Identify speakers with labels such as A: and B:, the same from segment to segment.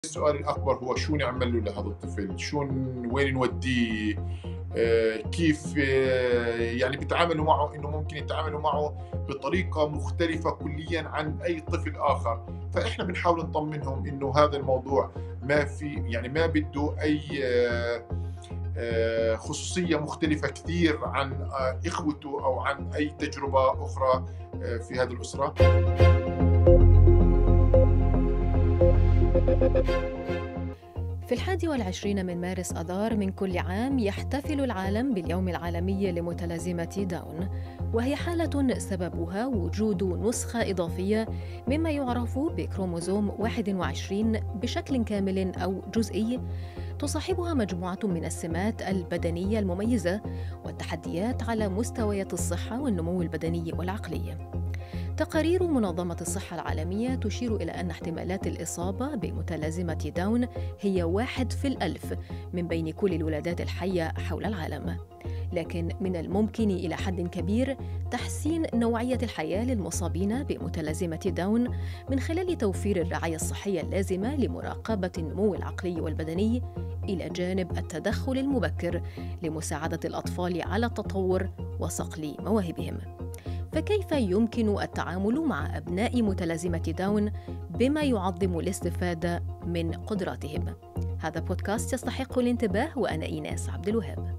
A: السؤال الأكبر هو شو نعمل له لهذا الطفل؟ وين نوديه؟ كيف يعني بيتعاملوا معه، إنه ممكن يتعاملوا معه بطريقة مختلفة كليا عن أي طفل آخر. فإحنا بنحاول نطمنهم إنه هذا الموضوع ما في، يعني ما بده أي خصوصية مختلفة كثير عن إخوته أو عن أي تجربة أخرى في هذه الأسرة.
B: في 21 من مارس آذار من كل عام يحتفل العالم باليوم العالمي لمتلازمة داون، وهي حالة سببها وجود نسخة إضافية مما يعرف بكروموزوم 21 بشكل كامل أو جزئي، تصاحبها مجموعة من السمات البدنية المميزة والتحديات على مستويات الصحة والنمو البدني والعقلي. تقارير منظمة الصحة العالمية تشير إلى أن احتمالات الإصابة بمتلازمة داون هي 1 في 1000 من بين كل الولادات الحية حول العالم. لكن من الممكن إلى حد كبير تحسين نوعية الحياة للمصابين بمتلازمة داون من خلال توفير الرعاية الصحية اللازمة لمراقبة النمو العقلي والبدني، إلى جانب التدخل المبكر لمساعدة الأطفال على التطور وصقل مواهبهم. فكيف يمكن التعامل مع أبناء متلازمة داون بما يعظم الاستفادة من قدراتهم؟ هذا بودكاست يستحق الانتباه، وأنا إيناس عبد الوهاب.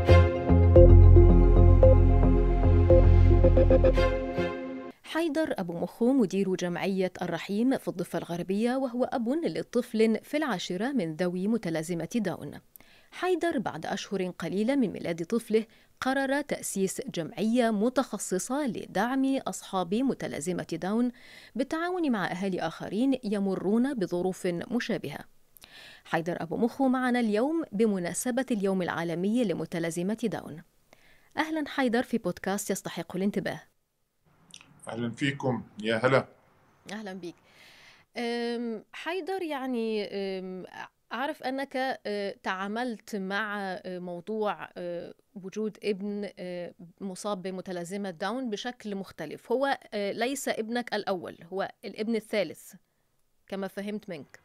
B: حيدر أبو مخو مدير جمعية الرحيم في الضفة الغربية، وهو أب لطفل في 10 من ذوي متلازمة داون. حيدر بعد أشهر قليلة من ميلاد طفله قرر تأسيس جمعية متخصصة لدعم أصحاب متلازمة داون بالتعاون مع أهالي آخرين يمرون بظروف مشابهة. حيدر أبو مخو معنا اليوم بمناسبة اليوم العالمي لمتلازمة داون. أهلا حيدر في بودكاست يستحق الانتباه.
A: أهلا فيكم، يا هلا.
B: أهلا بك. حيدر، يعني أعرف أنك تعاملت مع موضوع وجود ابن مصاب بمتلازمة داون بشكل مختلف. هو ليس ابنك الأول، هو الابن الثالث كما فهمت منك.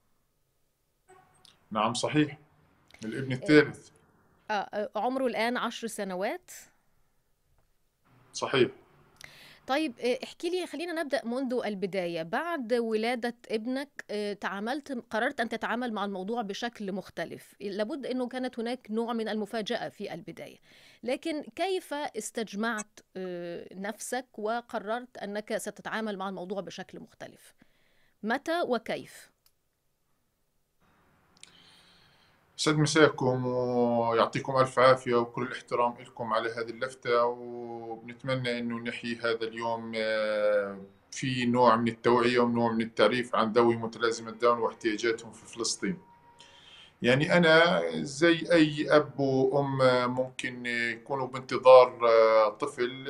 A: نعم صحيح، الابن
B: آه،
A: الثالث.
B: عمره الآن 10 سنوات.
A: صحيح.
B: طيب، احكي لي، خلينا نبدأ منذ البداية. بعد ولادة ابنك قررت أن تتعامل مع الموضوع بشكل مختلف. لابد أنه كانت هناك نوع من المفاجأة في البداية، لكن كيف استجمعت نفسك وقررت أنك ستتعامل مع الموضوع بشكل مختلف؟ متى وكيف؟
A: سعد مساكم ويعطيكم ألف عافية وكل الاحترام لكم على هذه اللفتة، وبنتمنى أنه نحيي هذا اليوم في نوع من التوعية ونوع من التعريف عن ذوي متلازمة داون واحتياجاتهم في فلسطين. يعني أنا زي أي أب وأم ممكن يكونوا بانتظار طفل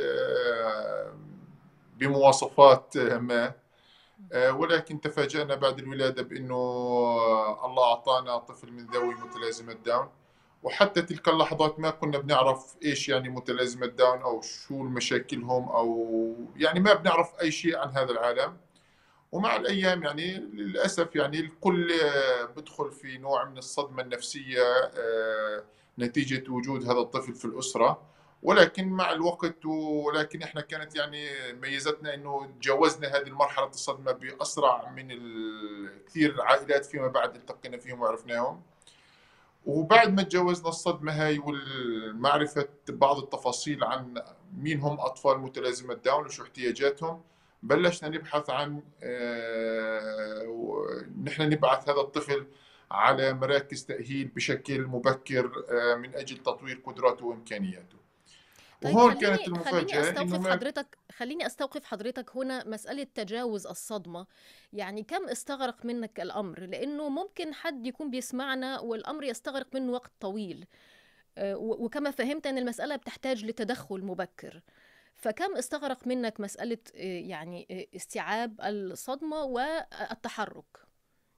A: بمواصفات ما، ولكن تفاجأنا بعد الولادة بأنه الله أعطانا طفل من ذوي متلازمة داون. وحتى تلك اللحظات ما كنا بنعرف إيش يعني متلازمة داون أو شو مشاكلهم، أو يعني ما بنعرف أي شيء عن هذا العالم. ومع الأيام يعني للأسف يعني الكل بدخل في نوع من الصدمة النفسية نتيجة وجود هذا الطفل في الأسرة. ولكن مع الوقت، ولكن احنا كانت يعني ميزتنا انه تجاوزنا هذه المرحلة الصدمة بأسرع من كثير العائلات فيما بعد التقينا فيهم وعرفناهم. وبعد ما تجاوزنا الصدمة هاي والمعرفة بعض التفاصيل عن مين هم أطفال متلازمة داون وشو احتياجاتهم، بلشنا نبحث عن نحن نبعث هذا الطفل على مراكز تأهيل بشكل مبكر من أجل تطوير قدراته وإمكانياته.
B: طيب،
A: وهون كانت المفاجأة إنه ما
B: خليني أستوقف حضرتك هنا مسألة تجاوز الصدمة. يعني كم استغرق منك الأمر؟ لأنه ممكن حد يكون بيسمعنا والأمر يستغرق منه وقت طويل، وكما فهمت أن المسألة بتحتاج لتدخل مبكر. فكم استغرق منك مسألة يعني استيعاب الصدمة والتحرك؟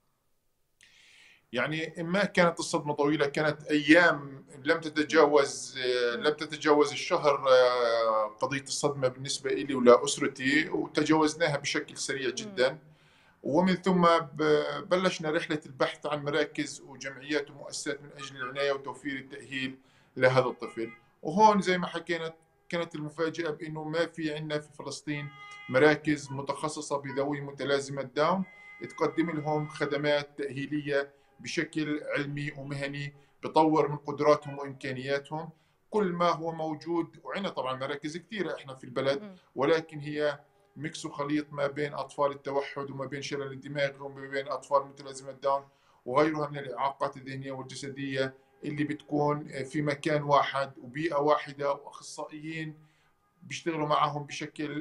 A: يعني ما كانت الصدمة طويلة، كانت أيام لم تتجاوز الشهر. قضية الصدمة بالنسبة لي ولأسرتي وتجاوزناها بشكل سريع
B: مم.
A: جدا. ومن ثم بلشنا رحلة البحث عن مراكز وجمعيات ومؤسسات من أجل العناية وتوفير التأهيل لهذا الطفل. وهون زي ما حكينا كانت المفاجأة بأنه ما في عندنا في فلسطين مراكز متخصصة بذوي متلازمة داون تقدم لهم خدمات تأهيلية بشكل علمي ومهني بطور من قدراتهم وإمكانياتهم. كل ما هو موجود، وعندنا طبعا مراكز كثيرة إحنا في البلد، ولكن هي ميكس وخليط ما بين أطفال التوحد وما بين شلل الدماغ وما بين أطفال متلازمة داون وغيرها من الإعاقات الذهنية والجسدية اللي بتكون في مكان واحد وبيئة واحدة وأخصائيين بيشتغلوا معهم بشكل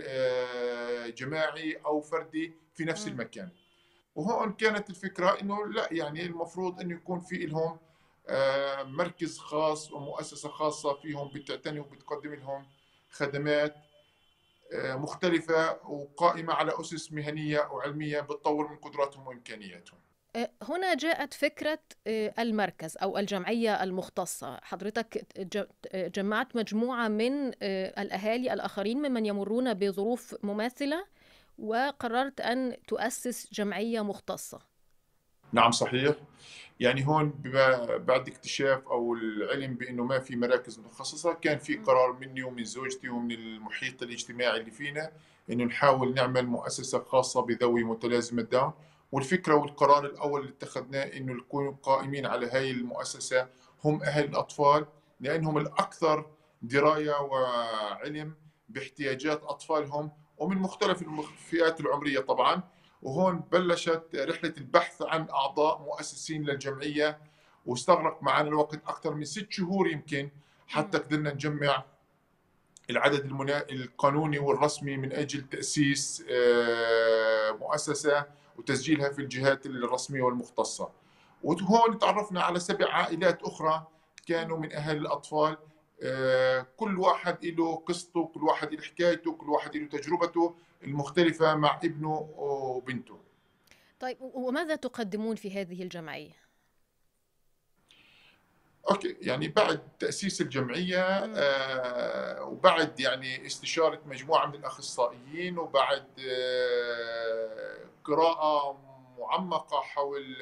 A: جماعي أو فردي في نفس المكان. وهون كانت الفكرة إنه لا، يعني المفروض إنه يكون في لهم مركز خاص ومؤسسة خاصة فيهم بتعتني وبتقدم لهم خدمات مختلفة وقائمة على أسس مهنية وعلمية بتطور من قدراتهم وإمكانياتهم.
B: هنا جاءت فكرة المركز أو الجمعية المختصة. حضرتك جمعت مجموعة من الأهالي الآخرين ممن يمرون بظروف مماثلة وقررت أن تؤسس جمعية مختصة.
A: نعم صحيح. يعني هون بعد اكتشاف أو العلم بأنه ما في مراكز متخصصة، كان في قرار مني ومن زوجتي ومن المحيط الاجتماعي اللي فينا إنه نحاول نعمل مؤسسة خاصة بذوي متلازمة داون. والفكرة والقرار الأول اللي اتخذناه إنه نكون قائمين على هاي المؤسسة هم أهل الأطفال، لأنهم الأكثر دراية وعلم باحتياجات أطفالهم ومن مختلف الفئات العمرية طبعاً. وهون بلشت رحلة البحث عن أعضاء مؤسسين للجمعية، واستغرق معنا الوقت أكثر من 6 شهور يمكن حتى قدرنا نجمع العدد القانوني والرسمي من أجل تأسيس مؤسسة وتسجيلها في الجهات الرسمية والمختصة. وهون تعرفنا على 7 عائلات أخرى كانوا من أهل الأطفال، كل واحد له قصته، كل واحد له حكايته، كل واحد له تجربته المختلفة مع ابنه وبنته.
B: طيب، وماذا تقدمون في هذه الجمعية؟
A: اوكي، يعني بعد تأسيس الجمعية وبعد يعني استشارة مجموعة من الأخصائيين وبعد قراءة معمقة حول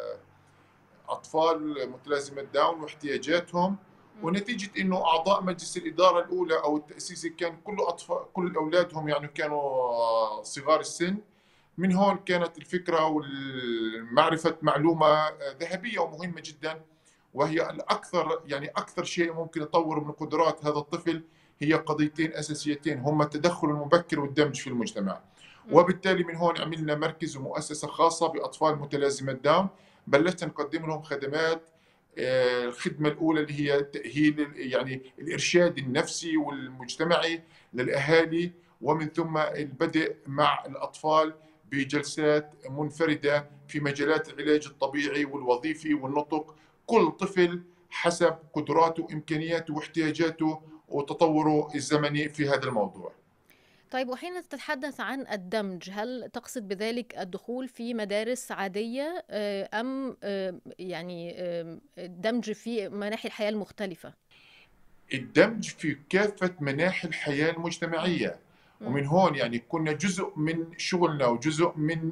A: أطفال متلازمة داون واحتياجاتهم، ونتيجة إنه أعضاء مجلس الإدارة الأولى أو التأسيسي كان كل أولادهم يعني كانوا صغار السن. من هون كانت الفكرة والمعرفة معلومة ذهبية ومهمة جدا، وهي الأكثر يعني أكثر شيء ممكن يطور من قدرات هذا الطفل هي قضيتين أساسيتين، هما التدخل المبكر والدمج في المجتمع. وبالتالي من هون عملنا مركز ومؤسسة خاصة بأطفال متلازمة داون، بلشنا نقدم لهم خدمات. الخدمة الأولى اللي هي تأهيل يعني الإرشاد النفسي والمجتمعي للأهالي، ومن ثم البدء مع الأطفال بجلسات منفردة في مجالات العلاج الطبيعي والوظيفي والنطق، كل طفل حسب قدراته وإمكانياته واحتياجاته وتطوره الزمني في هذا الموضوع.
B: طيب، وحين تتحدث عن الدمج، هل تقصد بذلك الدخول في مدارس عادية أم يعني الدمج في مناحي الحياة المختلفة؟
A: الدمج في كافة مناحي الحياة المجتمعية. ومن هون يعني كنا جزء من شغلنا وجزء من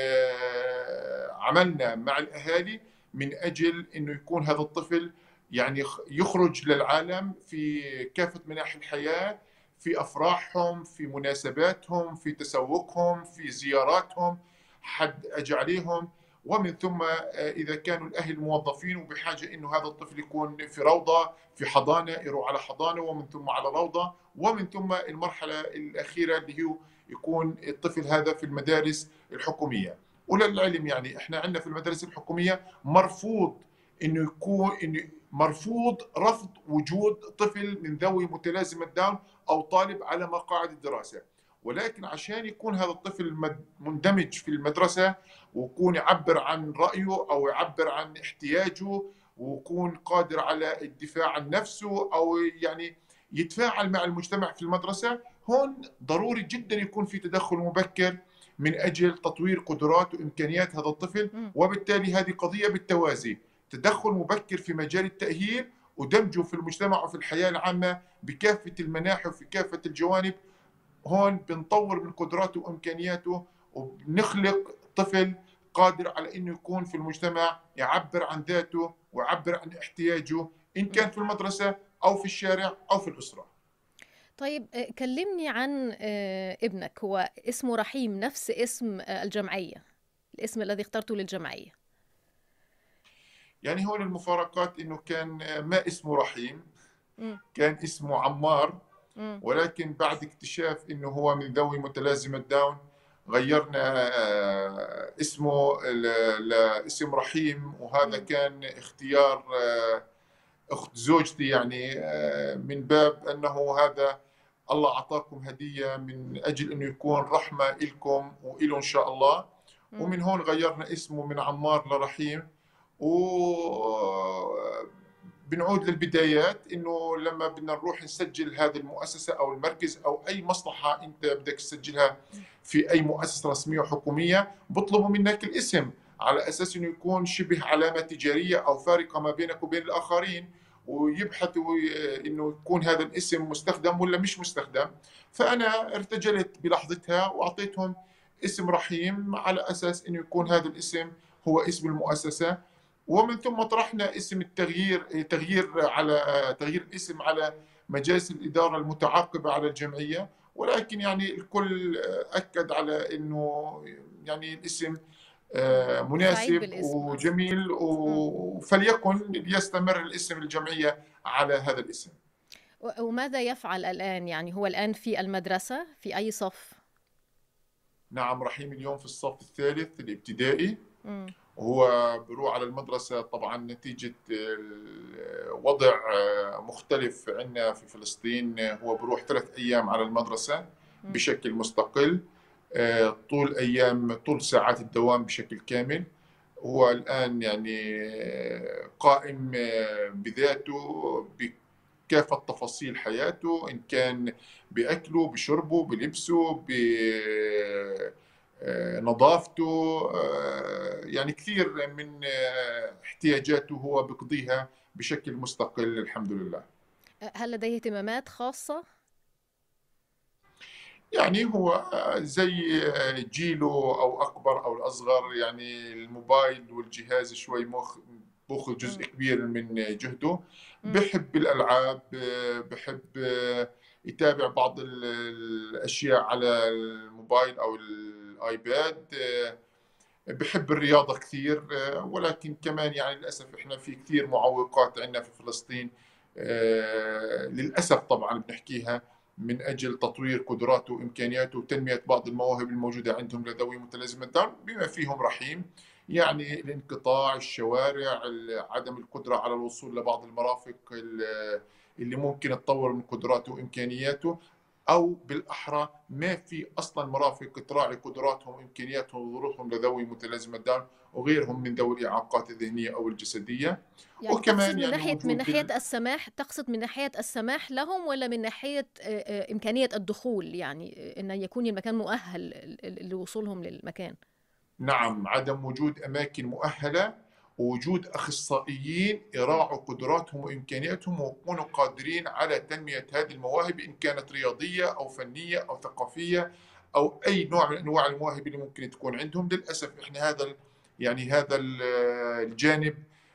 A: عملنا مع الأهالي من أجل أنه يكون هذا الطفل يعني يخرج للعالم في كافة مناحي الحياة، في أفراحهم، في مناسباتهم، في تسوقهم، في زياراتهم، حد أجي عليهم. ومن ثم إذا كانوا الأهل موظفين وبحاجة أنه هذا الطفل يكون في روضة، في حضانة، يروح على حضانة ومن ثم على روضة، ومن ثم المرحلة الأخيرة اللي هو يكون الطفل هذا في المدارس الحكومية. وللعلم يعني احنا عندنا في المدارس الحكومية مرفوض انه يكون مرفوض رفض وجود طفل من ذوي متلازمة داون او طالب على مقاعد الدراسة. ولكن عشان يكون هذا الطفل مندمج في المدرسة ويكون يعبر عن رأيه او يعبر عن احتياجه ويكون قادر على الدفاع عن نفسه او يعني يتفاعل مع المجتمع في المدرسة، هون ضروري جدا يكون في تدخل مبكر من أجل تطوير قدرات وإمكانيات هذا الطفل. وبالتالي هذه قضية بالتوازي، تدخل مبكر في مجال التأهيل ودمجه في المجتمع وفي الحياة العامة بكافة المناحي وفي كافة الجوانب. هون بنطور من قدراته وإمكانياته وبنخلق الطفل قادر على انه يكون في المجتمع، يعبر عن ذاته ويعبر عن احتياجه، ان كان في المدرسه او في الشارع او في الاسره.
B: طيب كلمني عن ابنك. هو اسمه رحيم نفس اسم الجمعية، الاسم الذي اخترته للجمعية؟
A: يعني هون المفارقات انه كان ما اسمه رحيم،
B: مم.
A: كان اسمه عمار.
B: مم.
A: ولكن بعد اكتشاف انه هو من ذوي متلازمة داون غيرنا اسمه لاسم رحيم. وهذا
B: مم.
A: كان اختيار اخت زوجتي، يعني من باب انه هذا الله اعطاكم هدية من اجل انه يكون رحمة لكم وإله ان شاء الله.
B: مم.
A: ومن هون غيرنا اسمه من عمار لرحيم. وبنعود للبدايات، انه لما بدنا نروح نسجل هذه المؤسسه او المركز او اي مصلحه انت بدك تسجلها في اي مؤسسه رسميه وحكوميه، بطلبوا منك الاسم على اساس انه يكون شبه علامه تجاريه او فارقه ما بينك وبين الاخرين، ويبحثوا انه يكون هذا الاسم مستخدم ولا مش مستخدم. فانا ارتجلت بلحظتها واعطيتهم اسم رحيم على اساس انه يكون هذا الاسم هو اسم المؤسسه. ومن ثم طرحنا اسم التغيير، تغيير الاسم على مجالس الإدارة المتعاقبة على الجمعية. ولكن يعني الكل أكد على أنه يعني الاسم
B: سعيد
A: مناسب
B: بالاسم.
A: وجميل،
B: مم.
A: فليكن ليستمر الاسم الجمعية على هذا الاسم.
B: وماذا يفعل الآن؟ يعني هو الآن في المدرسة في أي صف؟
A: نعم، رحيم اليوم في الصف الثالث الابتدائي.
B: مم.
A: وهو بروح على المدرسة طبعا نتيجة وضع مختلف عندنا في فلسطين. هو بروح 3 أيام على المدرسة
B: مم.
A: بشكل مستقل، طول ساعات الدوام بشكل كامل. هو الآن يعني قائم بذاته بكافة تفاصيل حياته، إن كان بأكله بشربه بلبسه نظافته، يعني كثير من احتياجاته هو بقضيها بشكل مستقل الحمد لله.
B: هل لديه اهتمامات خاصة؟
A: يعني هو زي جيله أو أكبر أو الأصغر، يعني الموبايل والجهاز شوي بأخذ جزء
B: مم.
A: كبير من جهده.
B: مم.
A: بحب الألعاب، بحب يتابع بعض الأشياء على الموبايل أو الآيباد. بحب الرياضة كثير. ولكن كمان يعني للأسف إحنا في كثير معوقات عندنا في فلسطين، للأسف طبعا بنحكيها، من أجل تطوير قدراته وإمكانياته وتنمية بعض المواهب الموجودة عندهم لذوي متلازمة داون، بما فيهم رحيم. يعني الانقطاع، الشوارع، عدم القدرة على الوصول لبعض المرافق اللي ممكن تطور من قدراته وإمكانياته، او بالاحرى ما في اصلا مرافق تراعي قدراتهم وامكانياتهم وظروفهم لذوي متلازمه داون وغيرهم من ذوي الاعاقات الذهنيه او الجسديه.
B: يعني تقصد
A: وكمان
B: من
A: يعني
B: ناحية من
A: وجود
B: ناحية السماح، تقصد من ناحية السماح لهم، ولا من ناحية إمكانية الدخول؟ يعني أن يكون المكان مؤهل لوصولهم للمكان.
A: نعم، عدم وجود اماكن مؤهله، ووجود اخصائيين يراعوا قدراتهم وامكانياتهم ويكونوا قادرين على تنميه هذه المواهب، ان كانت رياضيه او فنيه او ثقافيه او اي نوع من انواع المواهب اللي ممكن تكون عندهم. للاسف احنا يعني هذا الجانب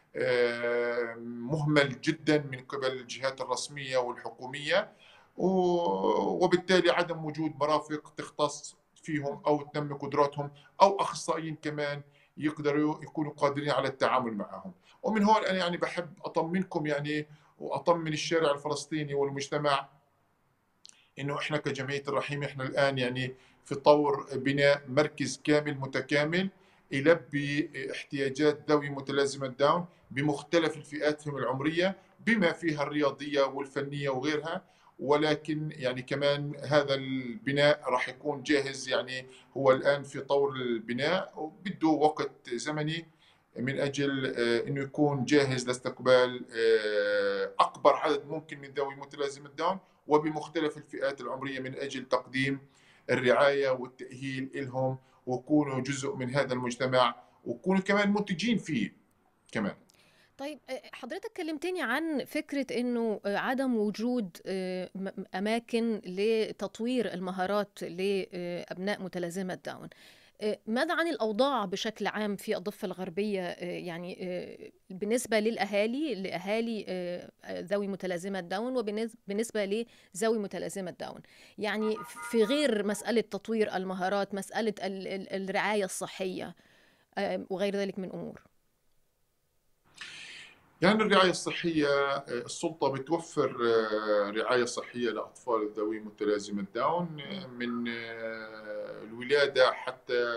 A: مهمل جدا من قبل الجهات الرسميه والحكوميه. وبالتالي عدم وجود مرافق تختص فيهم او تنمي قدراتهم، او اخصائيين كمان يقدروا يكونوا قادرين على التعامل معهم. ومن هون انا يعني بحب اطمنكم يعني، واطمن الشارع الفلسطيني والمجتمع، انه احنا كجمعيه الرحيم احنا الان يعني في طور بناء مركز كامل متكامل يلبي احتياجات ذوي متلازمه داون بمختلف الفئاتهم العمريه، بما فيها الرياضيه والفنيه وغيرها. ولكن يعني كمان هذا البناء راح يكون جاهز، يعني هو الان في طور البناء وبده وقت زمني من اجل انه يكون جاهز لاستقبال اكبر عدد ممكن من ذوي متلازمه داون وبمختلف الفئات العمرية، من أجل تقديم الرعاية والتأهيل لهم، ويكونوا جزء من هذا المجتمع ويكونوا كمان منتجين فيه كمان.
B: طيب حضرتك كلمتني عن فكرة إنه عدم وجود أماكن لتطوير المهارات لأبناء متلازمة داون. ماذا عن الأوضاع بشكل عام في الضفة الغربية؟ يعني بالنسبة لأهالي ذوي متلازمة داون، وبالنسبة لذوي متلازمة داون، يعني في غير مسألة تطوير المهارات، مسألة الرعاية الصحية وغير ذلك من أمور.
A: يعني الرعاية الصحية، السلطة بتوفر رعاية صحية لأطفال ذوي متلازمة داون من الولادة حتى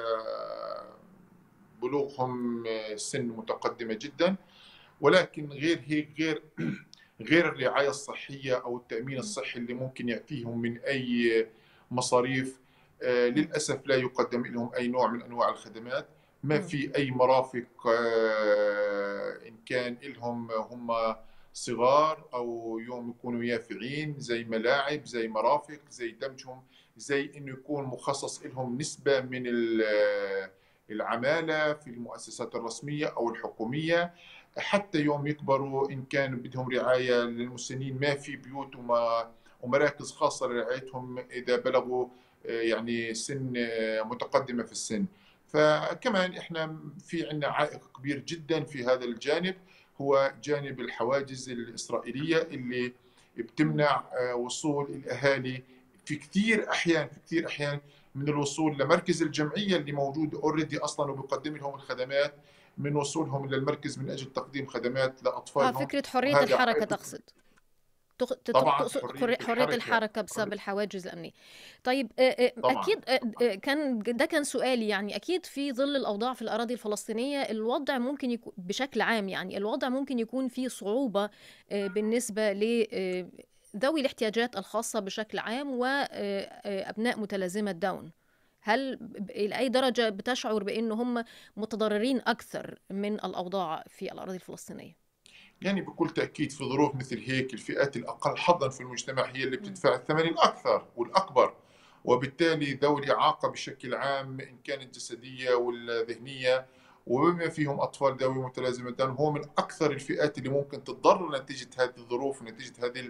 A: بلوغهم سن متقدمة جدا. ولكن غير هيك، غير الرعاية الصحية أو التأمين الصحي اللي ممكن يأتيهم من أي مصاريف، للأسف لا يقدم لهم أي نوع من أنواع الخدمات. ما في أي مرافق، إن كان لهم هم صغار أو يوم يكونوا يافعين، زي ملاعب، زي مرافق، زي دمجهم، زي إنه يكون مخصص لهم نسبة من العمالة في المؤسسات الرسمية أو الحكومية. حتى يوم يكبروا إن كان بدهم رعاية للمسنين، ما في بيوت ومراكز خاصة لرعايتهم إذا بلغوا يعني سن متقدمة في السن. فكمان إحنا في عندنا عائق كبير جدا في هذا الجانب، هو جانب الحواجز الإسرائيلية اللي بتمنع وصول الأهالي في كثير أحيان من الوصول لمركز الجمعية اللي موجود اوريدي أصلا وبيقدم لهم الخدمات، من وصولهم للمركز من أجل تقديم خدمات لأطفالهم.
B: فكرة حرية
A: وهذا
B: الحركة
A: عائق.
B: تقصد؟
A: طبعا
B: تقصد
A: حرية
B: حرية
A: الحركة.
B: الحركة بسبب الحواجز الأمنية. طيب
A: طبعا
B: أكيد كان سؤالي، يعني أكيد في ظل الأوضاع في الأراضي الفلسطينية الوضع ممكن يكون بشكل عام، يعني الوضع ممكن يكون فيه صعوبة بالنسبة لذوي الاحتياجات الخاصة بشكل عام وأبناء متلازمة داون. هل إلى أي درجة بتشعر بأن هم متضررين أكثر من الأوضاع في الأراضي الفلسطينية؟
A: يعني بكل تأكيد في ظروف مثل هيك الفئات الأقل حظا في المجتمع هي اللي بتدفع الثمن الأكثر والأكبر. وبالتالي ذوي الإعاقة بشكل عام، إن كانت جسدية ولا ذهنية، وبما فيهم أطفال ذوي متلازمة داون، هو من أكثر الفئات اللي ممكن تتضرر نتيجة هذه الظروف ونتيجة هذه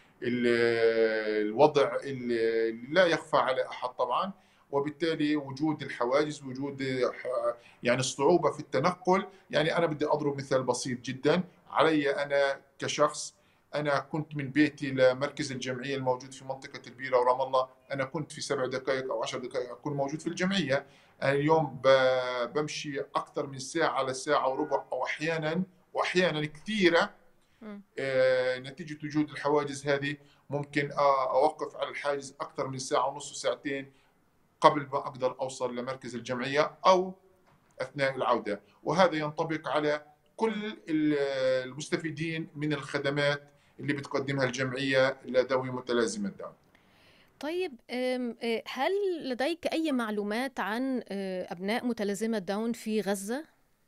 A: الوضع اللي لا يخفى على أحد طبعا. وبالتالي وجود الحواجز، وجود يعني الصعوبة في التنقل. يعني أنا بدي أضرب مثال بسيط جدا علي أنا كشخص. أنا كنت من بيتي لمركز الجمعية الموجود في منطقة البيرة ورام الله، أنا كنت في 7 دقائق أو 10 دقائق أكون موجود في الجمعية. أنا اليوم بمشي أكثر من ساعة لساعة وربع، أو وأحيانا كثيرة نتيجة وجود الحواجز هذه. ممكن أوقف على الحاجز أكثر من ساعة ونص، ساعتين، قبل ما أقدر أوصل لمركز الجمعية أو أثناء العودة. وهذا ينطبق على كل المستفيدين من الخدمات اللي بتقدمها الجمعية لذوي متلازمة داون.
B: طيب هل لديك أي معلومات عن أبناء متلازمة داون في غزة؟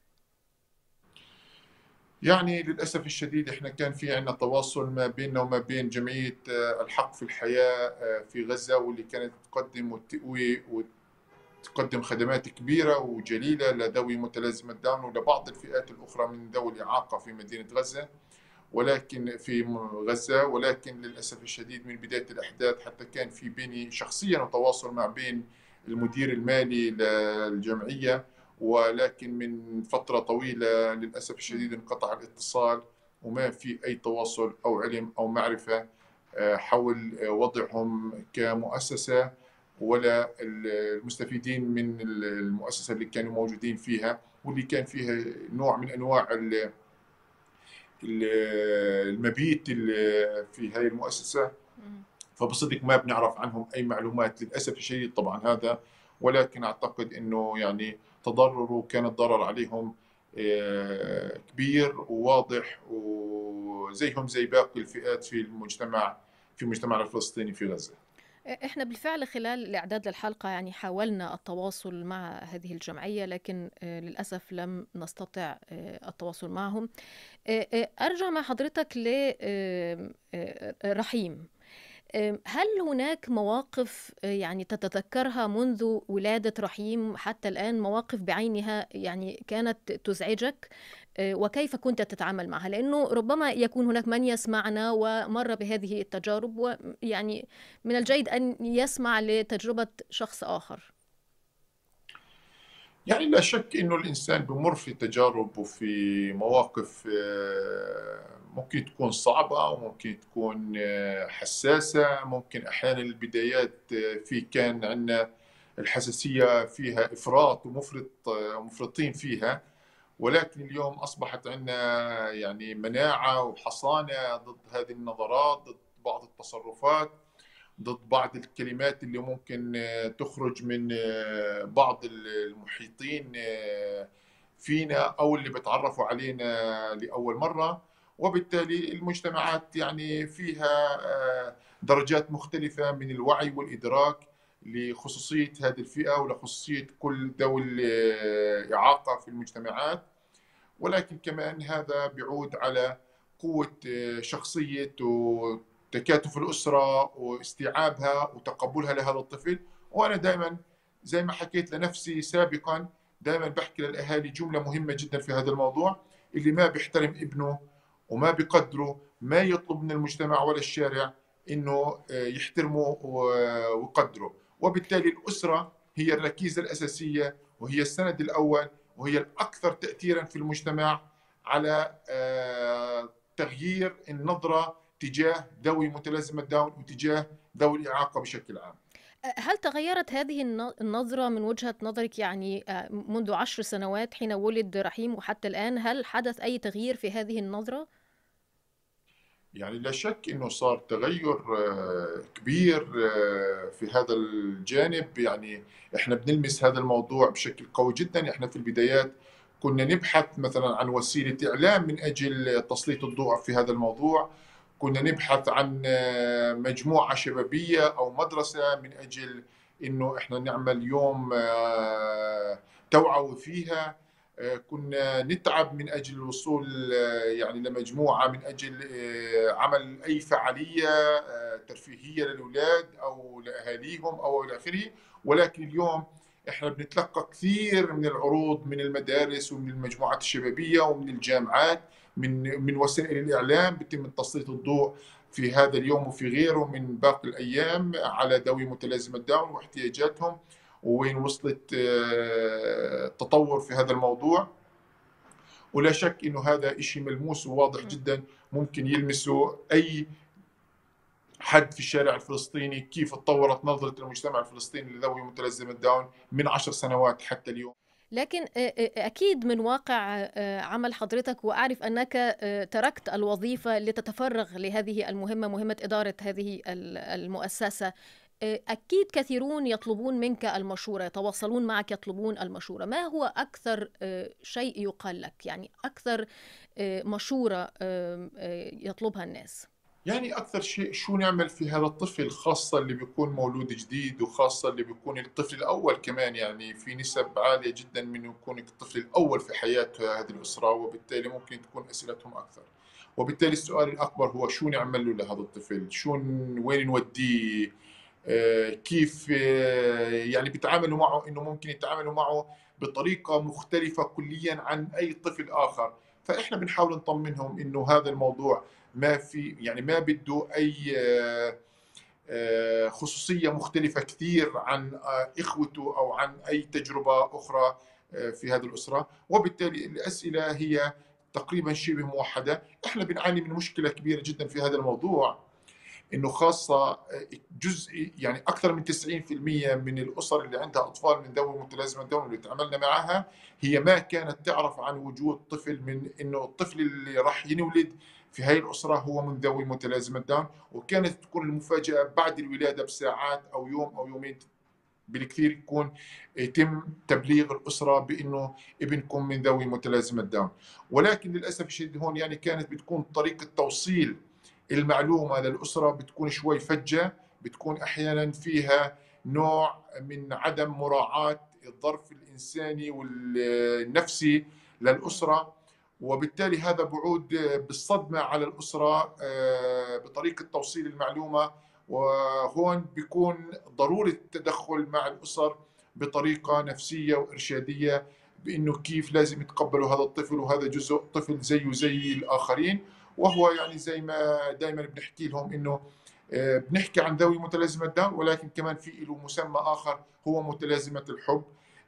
A: يعني للأسف الشديد إحنا كان في عندنا تواصل ما بيننا وما بين جمعية الحق في الحياة في غزة، واللي كانت تقدم وتقدم خدمات كبيرة وجليلة لذوي متلازمة داون ولبعض الفئات الأخرى من ذوي الإعاقة في مدينة غزة، ولكن في غزة. ولكن للأسف الشديد من بداية الأحداث حتى كان في بيني شخصيا تواصل مع بين المدير المالي للجمعية، ولكن من فترة طويلة للأسف الشديد انقطع الاتصال، وما في أي تواصل أو علم أو معرفة حول وضعهم كمؤسسة، ولا المستفيدين من المؤسسة اللي كانوا موجودين فيها، واللي كان فيها نوع من أنواع المبيت في هذه المؤسسة. فبصدق ما بنعرف عنهم أي معلومات للأسف الشديد طبعا هذا. ولكن أعتقد أنه يعني تضرروا، كان الضرر عليهم كبير وواضح، وزيهم زي باقي الفئات في مجتمعنا الفلسطيني في غزة.
B: احنا بالفعل خلال الإعداد للحلقة يعني حاولنا التواصل مع هذه الجمعية، لكن للأسف لم نستطع التواصل معهم. أرجع مع حضرتك لرحيم. هل هناك مواقف يعني تتذكرها منذ ولادة رحيم حتى الآن، مواقف بعينها يعني كانت تزعجك، وكيف كنت تتعامل معها؟ لأنه ربما يكون هناك من يسمعنا ومر بهذه التجارب، ويعني من الجيد أن يسمع لتجربة شخص آخر.
A: يعني لا شك انه الانسان بمر في تجارب وفي مواقف ممكن تكون صعبة وممكن تكون حساسة. ممكن احيانا البدايات في كان عندنا الحساسية فيها افراط ومفرط، مفرطين فيها. ولكن اليوم اصبحت عندنا يعني مناعة وحصانة ضد هذه النظرات، ضد بعض التصرفات، ضد بعض الكلمات اللي ممكن تخرج من بعض المحيطين فينا أو اللي بتعرفوا علينا لأول مرة. وبالتالي المجتمعات يعني فيها درجات مختلفة من الوعي والإدراك لخصوصية هذه الفئة ولخصوصية كل ذوي الإعاقة في المجتمعات. ولكن كمان هذا بيعود على قوة شخصية وتكاتف الأسرة واستيعابها وتقبلها لهذا الطفل. وأنا دائما زي ما حكيت لنفسي سابقا، دائما بحكي للأهالي جملة مهمة جدا في هذا الموضوع: اللي ما بيحترم ابنه وما بقدره ما يطلب من المجتمع ولا الشارع انه يحترمه ويقدره. وبالتالي الاسره هي الركيزه الاساسيه وهي السند الاول وهي الأكثر تأثيرا في المجتمع على تغيير النظرة تجاه ذوي متلازمة داون وتجاه ذوي الإعاقة بشكل عام.
B: هل تغيرت هذه النظرة من وجهة نظرك، يعني منذ 10 سنوات حين ولد رحيم وحتى الآن؟ هل حدث أي تغيير في هذه النظرة؟
A: يعني لا شك انه صار تغير كبير في هذا الجانب. يعني احنا بنلمس هذا الموضوع بشكل قوي جدا. احنا في البدايات كنا نبحث مثلا عن وسيلة إعلام من أجل تسليط الضوء في هذا الموضوع. كنا نبحث عن مجموعة شبابية أو مدرسة من أجل إنه إحنا نعمل يوم توعوي فيها. كنا نتعب من أجل الوصول يعني لمجموعة من أجل عمل أي فعالية ترفيهية للأولاد أو لأهاليهم أو إلى آخره. ولكن اليوم إحنا بنتلقى كثير من العروض من المدارس ومن المجموعات الشبابية ومن الجامعات، من وسائل الإعلام، بيتم تسليط الضوء في هذا اليوم وفي غيره من باقي الأيام على ذوي متلازمة داون واحتياجاتهم ووين وصلت التطور في هذا الموضوع. ولا شك انه هذا شيء ملموس وواضح جدا ممكن يلمسه اي حد في الشارع الفلسطيني، كيف تطورت نظرة المجتمع الفلسطيني لذوي متلازمة داون من 10 سنوات حتى اليوم.
B: لكن أكيد من واقع عمل حضرتك، وأعرف أنك تركت الوظيفة لتتفرغ لهذه المهمة، مهمة إدارة هذه المؤسسة، أكيد كثيرون يطلبون منك المشورة، يتواصلون معك يطلبون المشورة. ما هو أكثر شيء يقال لك، يعني أكثر مشورة يطلبها الناس؟
A: يعني أكثر شيء شو نعمل في هذا الطفل، خاصة اللي بيكون مولود جديد وخاصة اللي بيكون الطفل الأول كمان. يعني في نسب عالية جدا من يكون الطفل الأول في حياة هذه الأسرة، وبالتالي ممكن تكون أسئلتهم أكثر. وبالتالي السؤال الأكبر هو شو نعمل له لهذا الطفل، وين نوديه، كيف يعني بيتعاملوا معه، انه ممكن يتعاملوا معه بطريقه مختلفه كليا عن اي طفل اخر. فاحنا بنحاول نطمنهم انه هذا الموضوع ما في يعني ما بده اي خصوصيه مختلفه كثير عن اخوته او عن اي تجربه اخرى في هذه الاسره. وبالتالي الاسئله هي تقريبا شبه موحده. احنا بنعاني من مشكله كبيره جدا في هذا الموضوع، انه خاصه جزء يعني اكثر من 90% من الاسر اللي عندها اطفال من ذوي متلازمه داون اللي تعاملنا معها هي ما كانت تعرف عن وجود طفل، من انه الطفل اللي راح ينولد في هاي الاسره هو من ذوي متلازمه داون. وكانت تكون المفاجاه بعد الولاده بساعات او يوم او يومين بالكثير يكون يتم تبليغ الاسره بانه ابنكم من ذوي متلازمه داون. ولكن للاسف الشديد هون يعني كانت بتكون طريقه توصيل المعلومة للأسرة بتكون شوي فجة، بتكون أحيانا فيها نوع من عدم مراعاة الظرف الإنساني والنفسي للأسرة. وبالتالي هذا بعود بالصدمة على الأسرة بطريقة توصيل المعلومة. وهون بيكون ضرورة التدخل مع الأسر بطريقة نفسية وإرشادية بأنه كيف لازم يتقبلوا هذا الطفل، وهذا جزء طفل زيه زي الآخرين. وهو يعني زي ما دائما بنحكي لهم انه بنحكي عن ذوي متلازمة داون، ولكن كمان في له مسمى اخر هو متلازمة الحب.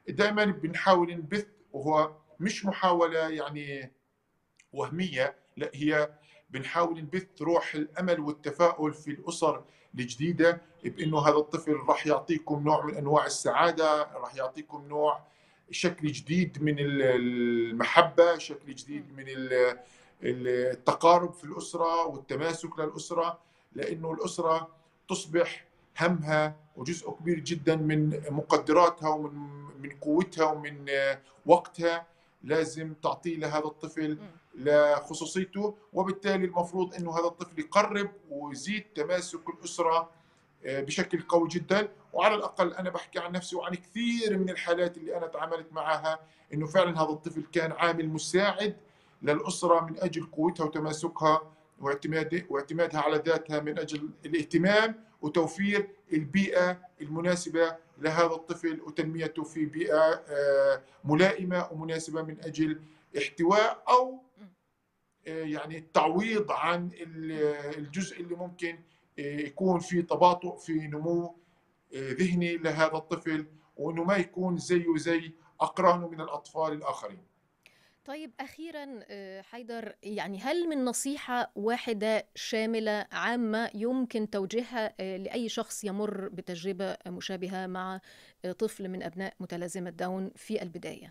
A: دائما بنحاول نبث، وهو مش محاولة يعني وهمية، لا، هي بنحاول نبث روح الأمل والتفاؤل في الأسر الجديدة، بأنه هذا الطفل راح يعطيكم نوع من أنواع السعادة، راح يعطيكم نوع شكل جديد من المحبة، شكل جديد من التقارب في الأسرة والتماسك للأسرة، لأنه الأسرة تصبح همها وجزء كبير جدا من مقدراتها ومن قوتها ومن وقتها لازم تعطيه لهذا الطفل لخصوصيته، وبالتالي المفروض انه هذا الطفل يقرب ويزيد تماسك الاسره بشكل قوي جدا. وعلى الاقل انا بحكي عن نفسي وعن كثير من الحالات اللي انا تعاملت معها، انه فعلا هذا الطفل كان عامل مساعد للاسره من اجل قوتها وتماسكها واعتمادها على ذاتها، من اجل الاهتمام وتوفير البيئه المناسبه لهذا الطفل وتنميته في بيئه ملائمه ومناسبه من اجل احتواء او يعني التعويض عن الجزء اللي ممكن يكون في تباطؤ في نمو ذهني لهذا الطفل، وانه ما يكون زيه زي اقرانه من الاطفال الاخرين.
B: طيب أخيراً حيدر، يعني هل من نصيحة واحدة شاملة عامة يمكن توجيهها لأي شخص يمر بتجربة مشابهة مع طفل من أبناء متلازمة داون في البداية؟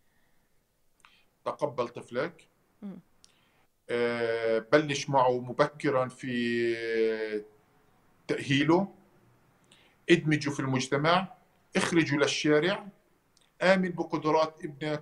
A: تقبل طفلك، بلش معه مبكراً في تأهيله، ادمجه في المجتمع، اخرجه للشارع، آمن بقدرات ابنك،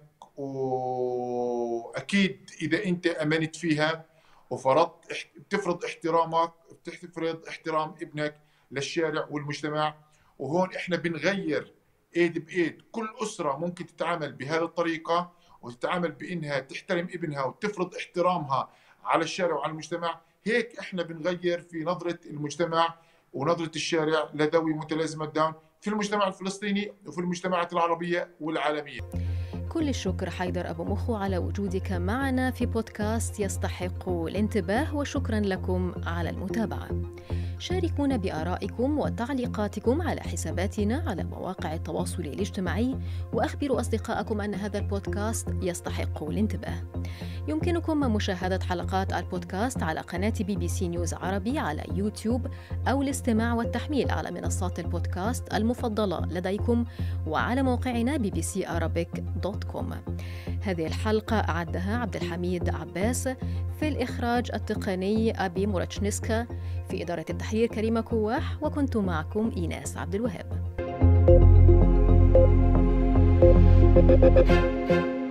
A: وأكيد إذا أنت أمنت فيها وفرضت بتفرض احترامك، بتفرض احترام ابنك للشارع والمجتمع. وهون إحنا بنغير إيد بإيد، كل أسرة ممكن تتعامل بهذه الطريقة وتتعامل بإنها تحترم ابنها وتفرض احترامها على الشارع وعلى المجتمع. هيك إحنا بنغير في نظرة المجتمع ونظرة الشارع لذوي متلازمة داون في المجتمع الفلسطيني وفي المجتمعات العربية والعالمية.
B: كل الشكر حيدر أبو مخو على وجودك معنا في بودكاست يستحق الانتباه، وشكرا لكم على المتابعة. شاركونا بآرائكم وتعليقاتكم على حساباتنا على مواقع التواصل الاجتماعي، وأخبروا أصدقائكم أن هذا البودكاست يستحق الانتباه. يمكنكم مشاهدة حلقات البودكاست على قناة BBC نيوز عربي على يوتيوب، أو الاستماع والتحميل على منصات البودكاست المفضلة لديكم وعلى موقعنا bbcarabic.com. هذه الحلقة أعدها عبد الحميد عباس، في الإخراج التقني أبي مورتشنسكا، في إدارة التحرير كريمة كواح، وكنت معكم إيناس عبد الوهاب.